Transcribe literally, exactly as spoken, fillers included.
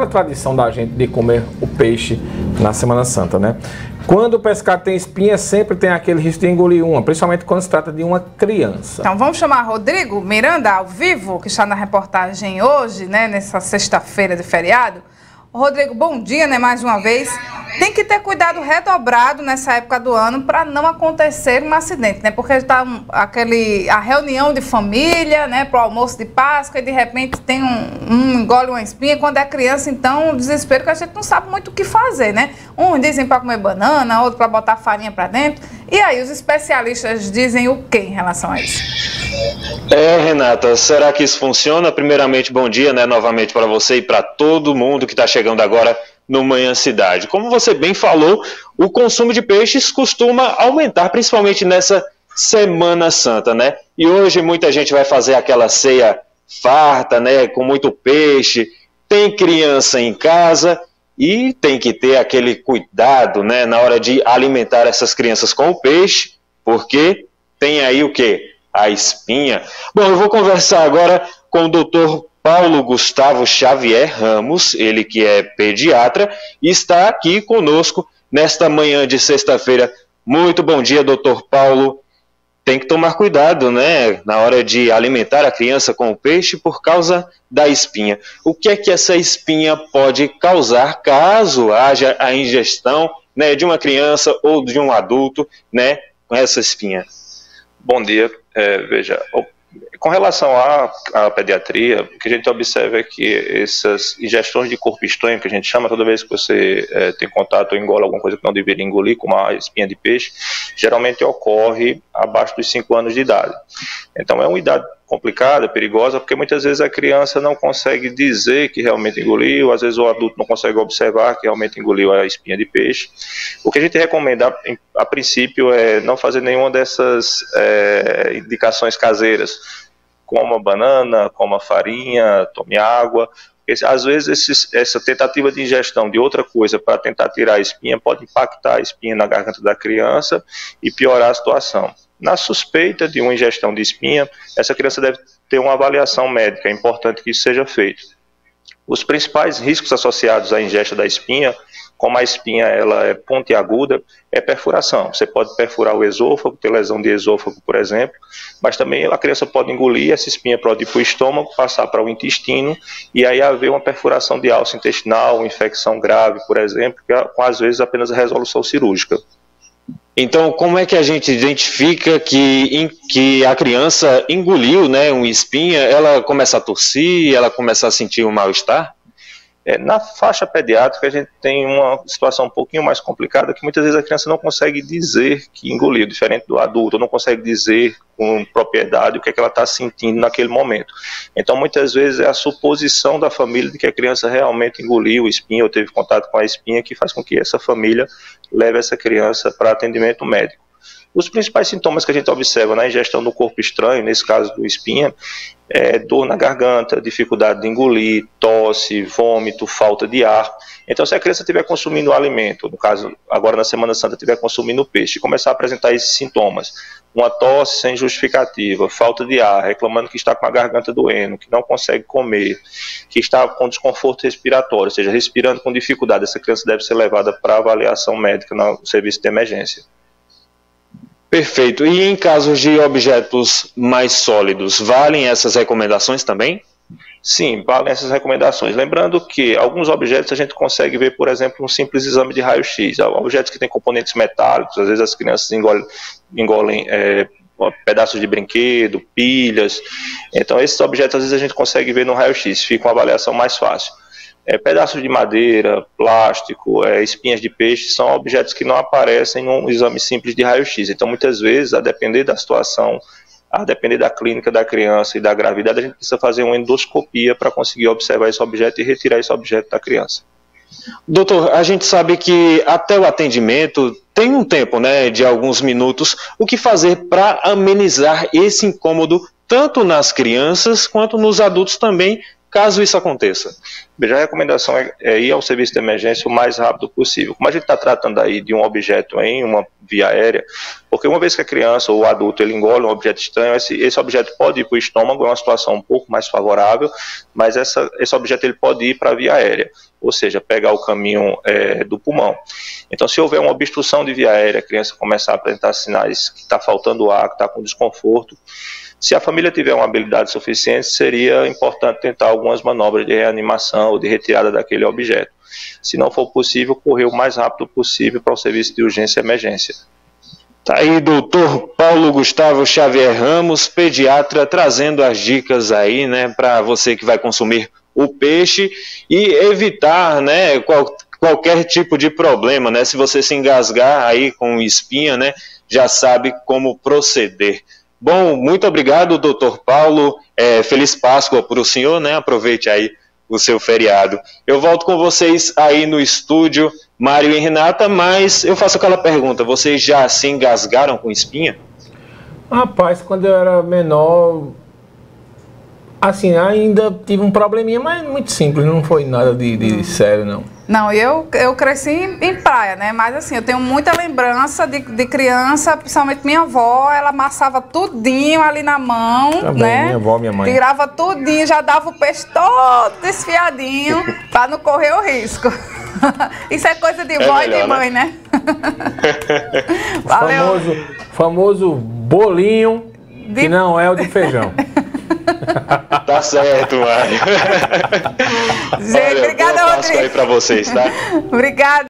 tradição da gente de comer o peixe na Semana Santa, né? Quando o pescado tem espinha, sempre tem aquele risco de engolir uma, principalmente quando se trata de uma criança. Então vamos chamar Rodrigo Miranda ao vivo, que está na reportagem hoje, né, nessa sexta-feira de feriado. Rodrigo, bom dia, né, mais uma vez. Tem que ter cuidado redobrado nessa época do ano para não acontecer um acidente, né? Porque está um, aquele, a reunião de família, né, para o almoço de Páscoa, e de repente tem um, um engole uma espinha. Quando é criança, então, um desespero que a gente não sabe muito o que fazer, né? Uns dizem para comer banana, outros para botar farinha para dentro. E aí, os especialistas dizem o que em relação a isso? É, Renata, será que isso funciona? Primeiramente, bom dia, né, novamente para você e para todo mundo que está chegando agora no Manhã Cidade. Como você bem falou, o consumo de peixes costuma aumentar, principalmente nessa Semana Santa, né? E hoje muita gente vai fazer aquela ceia farta, né, com muito peixe, tem criança em casa e tem que ter aquele cuidado, né, na hora de alimentar essas crianças com o peixe, porque tem aí o quê? A espinha. Bom, eu vou conversar agora com o doutor Paulo Gustavo Xavier Ramos, ele que é pediatra, e está aqui conosco nesta manhã de sexta-feira. Muito bom dia, doutor Paulo. Tem que tomar cuidado, né, na hora de alimentar a criança com o peixe por causa da espinha. O que é que essa espinha pode causar caso haja a ingestão, né, de uma criança ou de um adulto, né, com essa espinha? Bom dia. É, veja, com relação à, à pediatria, o que a gente observa é que essas ingestões de corpo estranho, que a gente chama toda vez que você é, tem contato ou engole alguma coisa que não deveria engolir, como a espinha de peixe, geralmente ocorre abaixo dos cinco anos de idade. Então é uma idade complicada, perigosa, porque muitas vezes a criança não consegue dizer que realmente engoliu, às vezes o adulto não consegue observar que realmente engoliu a espinha de peixe. O que a gente recomenda, a, a princípio, é não fazer nenhuma dessas é, indicações caseiras, coma banana, coma farinha, tome água. Porque, às vezes esses, essa tentativa de ingestão de outra coisa para tentar tirar a espinha pode impactar a espinha na garganta da criança e piorar a situação. Na suspeita de uma ingestão de espinha, essa criança deve ter uma avaliação médica, é importante que isso seja feito. Os principais riscos associados à ingesta da espinha, como a espinha ela é pontiaguda, é perfuração. Você pode perfurar o esôfago, ter lesão de esôfago, por exemplo, mas também a criança pode engolir, essa espinha pode ir para o estômago, passar para o intestino, e aí haver uma perfuração de alça intestinal, uma infecção grave, por exemplo, que com às vezes apenas a resolução cirúrgica. Então, como é que a gente identifica que, que a criança engoliu, né, uma espinha, ela começa a tossir, ela começa a sentir um mal-estar? É, na faixa pediátrica, a gente tem uma situação um pouquinho mais complicada, que muitas vezes a criança não consegue dizer que engoliu, diferente do adulto, não consegue dizer com propriedade o que é que ela está sentindo naquele momento. Então, muitas vezes, é a suposição da família de que a criança realmente engoliu espinha ou teve contato com a espinha que faz com que essa família leve essa criança para atendimento médico. Os principais sintomas que a gente observa na ingestão do corpo estranho, nesse caso do espinha, é dor na garganta, dificuldade de engolir, tosse, vômito, falta de ar. Então, se a criança estiver consumindo o alimento, no caso, agora na Semana Santa, estiver consumindo peixe, e começar a apresentar esses sintomas, uma tosse sem justificativa, falta de ar, reclamando que está com a garganta doendo, que não consegue comer, que está com desconforto respiratório, ou seja, respirando com dificuldade, essa criança deve ser levada para avaliação médica no serviço de emergência. Perfeito. E em casos de objetos mais sólidos, valem essas recomendações também? Sim, valem essas recomendações. Lembrando que alguns objetos a gente consegue ver, por exemplo, um simples exame de raio-x. Objetos que têm componentes metálicos, às vezes as crianças engolem, engolem é, pedaços de brinquedo, pilhas. Então, esses objetos às vezes a gente consegue ver no raio-x, fica uma avaliação mais fácil. É, pedaços de madeira, plástico, é, espinhas de peixe, são objetos que não aparecem num exame simples de raio-x. Então, muitas vezes, a depender da situação, a depender da clínica da criança e da gravidade, a gente precisa fazer uma endoscopia para conseguir observar esse objeto e retirar esse objeto da criança. Doutor, a gente sabe que até o atendimento tem um tempo, né, de alguns minutos. O que fazer para amenizar esse incômodo, tanto nas crianças quanto nos adultos também, caso isso aconteça? Veja, a recomendação é, é ir ao serviço de emergência o mais rápido possível. Como a gente está tratando aí de um objeto em uma via aérea, porque uma vez que a criança ou o adulto ele engole um objeto estranho, esse, esse objeto pode ir para o estômago, é uma situação um pouco mais favorável, mas essa, esse objeto ele pode ir para a via aérea, ou seja, pegar o caminho é, do pulmão. Então, se houver uma obstrução de via aérea, a criança começar a apresentar sinais que está faltando ar, que está com desconforto, se a família tiver uma habilidade suficiente, seria importante tentar algumas manobras de reanimação ou de retirada daquele objeto. Se não for possível, correr o mais rápido possível para o serviço de urgência e emergência. Tá aí, doutor Paulo Gustavo Xavier Ramos, pediatra, trazendo as dicas aí, né, para você que vai consumir o peixe e evitar, né, qual, qualquer tipo de problema, né? Se você se engasgar aí com espinha, né, já sabe como proceder. Bom, muito obrigado, doutor Paulo. É, feliz Páscoa para o senhor, né? Aproveite aí o seu feriado. Eu volto com vocês aí no estúdio, Mário e Renata, mas eu faço aquela pergunta: vocês já se engasgaram com espinha? Rapaz, quando eu era menor, assim, ainda tive um probleminha, mas muito simples, não foi nada de, de hum. sério, não. Não, eu, eu cresci em, em praia, né? Mas assim, eu tenho muita lembrança de, de criança, principalmente minha avó, ela amassava tudinho ali na mão, Também, né? Minha avó, minha mãe. Tirava tudinho, já dava o peixe todo desfiadinho, para não correr o risco. Isso é coisa de é vó melhor, e de mãe, né? né? Valeu. Famoso, famoso bolinho, de... que não é o de feijão. Tá certo, Mário. Gente, obrigada, Rodrigo. Boa Páscoa aí pra vocês, tá? Obrigada.